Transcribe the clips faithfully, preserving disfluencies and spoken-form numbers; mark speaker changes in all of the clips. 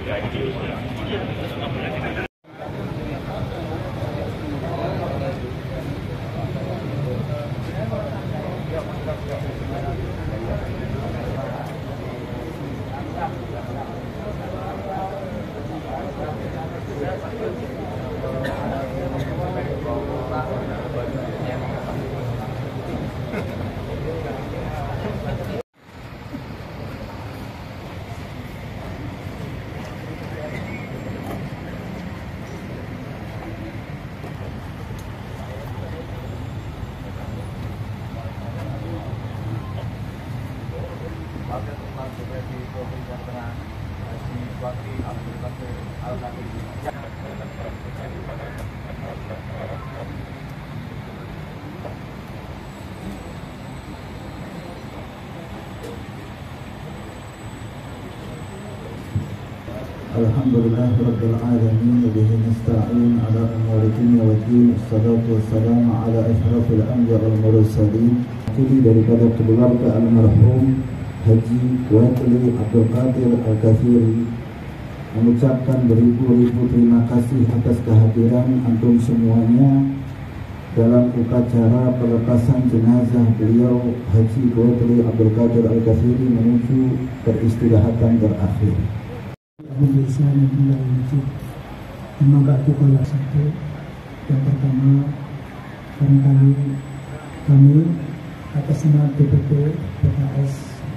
Speaker 1: Alhamdulillah Rabbil Alamin, bihi nasta'in ala umuri dunya wa din, wassalatu wassalamu ala ashrafil anbiya wal mursalin. Jadi daripada keluarga almarhum Haji Kuatli Abdul Qadir Al-Kafiri mengucapkan beribu-ribu terima kasih atas kehadiran antum semuanya dalam upacara pelepasan jenazah beliau Haji Kuatli Abdul Qadir Al-Kafiri menuju peristirahatan terakhir.
Speaker 2: Biasa mulai wujud membagi pola satu. Yang pertama, barangkali kami atas nama D P P P K S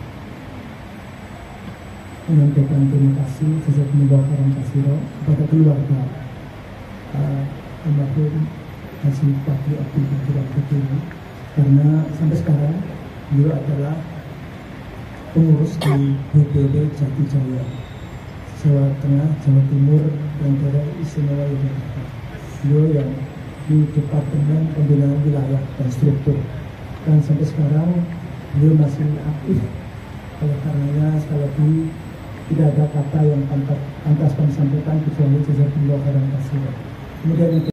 Speaker 2: menyampaikan terima kasih jazakumullah khairan katsira kepada keluarga uh, almarhum Haji Kuatli Abdul Qadir Al-Kafiri, karena sampai sekarang beliau adalah pengurus di B P D Jati Jaya, Jawa Tengah, Jawa Timur, dan daerah istimewa Yogyakarta. Beliau yang di Departemen Pembinaan Wilayah dan Struktur, dan sampai sekarang beliau masih aktif. Oleh karenanya sekali lagi tidak ada kata yang pantas pantas kami sampaikan kecuali jazakumullah khairan katsira. Kemudian itu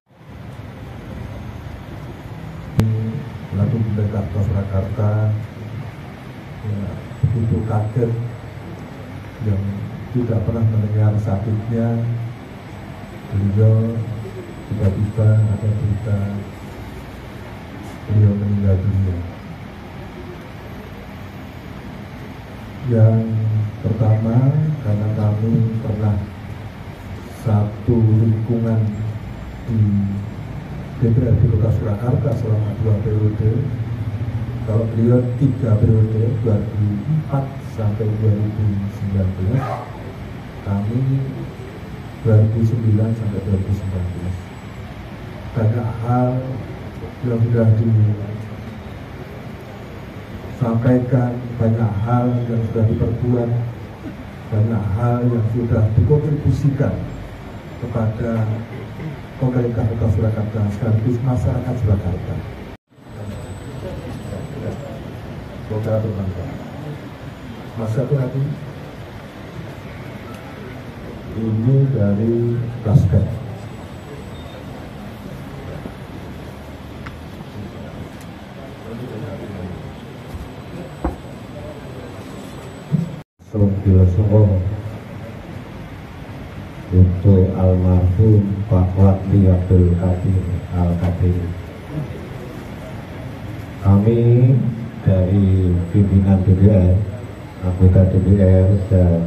Speaker 1: lalu mendekat ke Surakarta, ya, begitu kaget yang tidak pernah mendengar sakitnya beliau, tiba-tiba ada berita beliau meninggal dunia. Yang pertama, karena kami pernah satu lingkungan di D P R D Kota Surakarta selama dua periode. Kalau beliau tiga periode, dua ribu empat sampai dua ribu sembilan belas, kami dua ribu sembilan sampai dua ribu sembilan belas. Banyak hal yang sudah disampaikan, banyak hal yang sudah diperbuat, banyak hal yang sudah dikontribusikan kepada pemerintah Kota Surakarta sekaligus masyarakat Surakarta. Semoga bermanfaat. Mas satu lagi, ini dari Basket.
Speaker 3: Sombong untuk almarhum Pak Kuatli Abdul Qadir Al-Kafiri. Kami dari pimpinan D P R, anggota D P R dan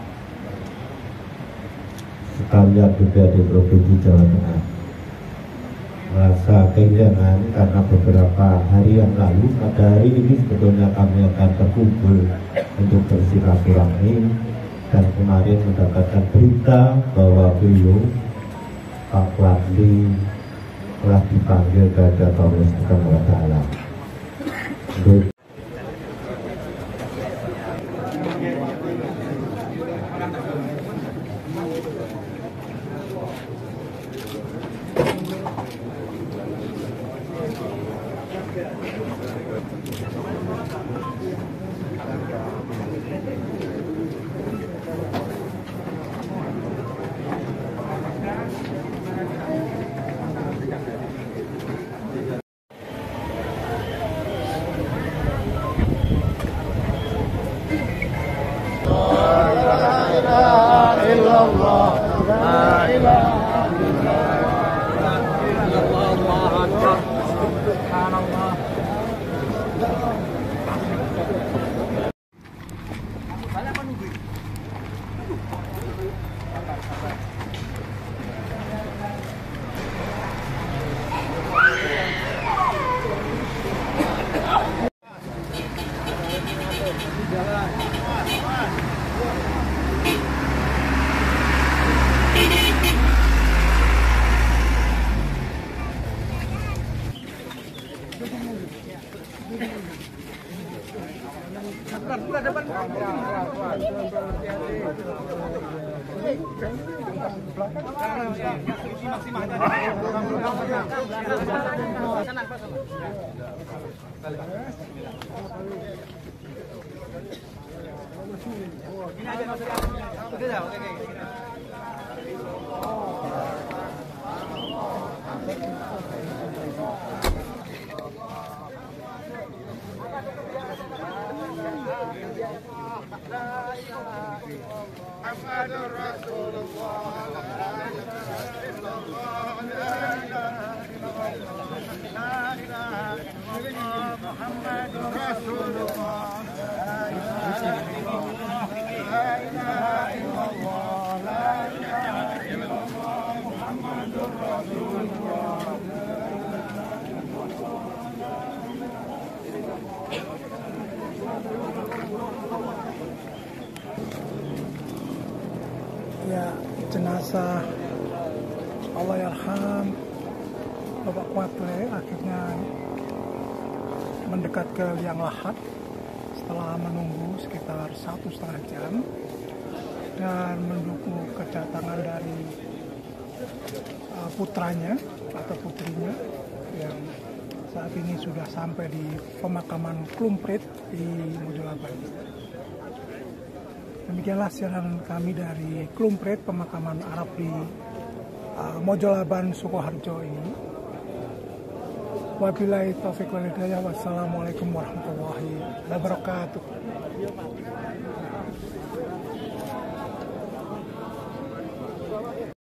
Speaker 3: sekalian D P R D Provinsi Jawa Tengah merasa kehilangan karena beberapa hari yang lalu, pada hari ini sebetulnya kami akan terkumpul untuk bersilaturahmi, dan kemarin mendapatkan berita bahwa beliau Pak Kuatli telah dipanggil ke hadapan Allah Subhanahu wa Ta'ala.
Speaker 4: Ya, jenazah Allahyarham Bapak Kuatle akhirnya mendekat ke liang lahat setelah menunggu sekitar satu setengah jam dan menunggu kedatangan dari uh, putranya atau putrinya yang saat ini sudah sampai di pemakaman Klumprit di Mojolaban. Demikianlah siaran kami dari Klumprit, pemakaman Arab di uh, Mojolaban, Sukoharjo ini. Wabillahi taufiq wal hidayah. Wassalamualaikum warahmatullahi wabarakatuh.